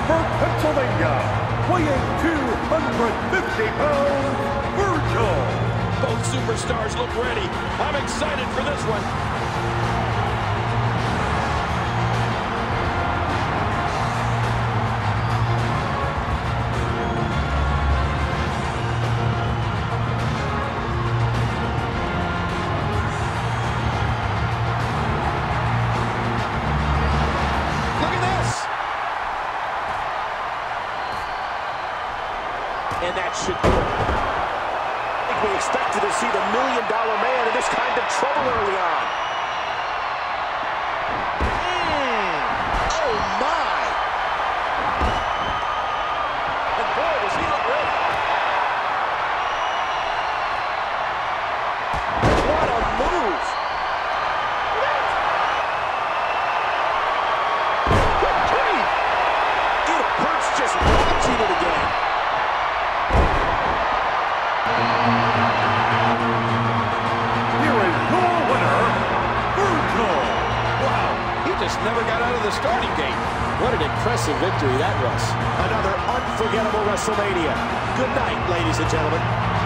Pittsburgh, Pennsylvania, weighing 250 pounds, Virgil. Both superstars look ready. I'm excited for this one. And that should do it. I think we expected to see the $1 Million Man in this kind of trouble early on. Oh, my. And boy, does he look ready. What a move. Dude, it hurts just watching it again. Just never got out of the starting gate. What an impressive victory that was. Another unforgettable WrestleMania. Good night, ladies and gentlemen.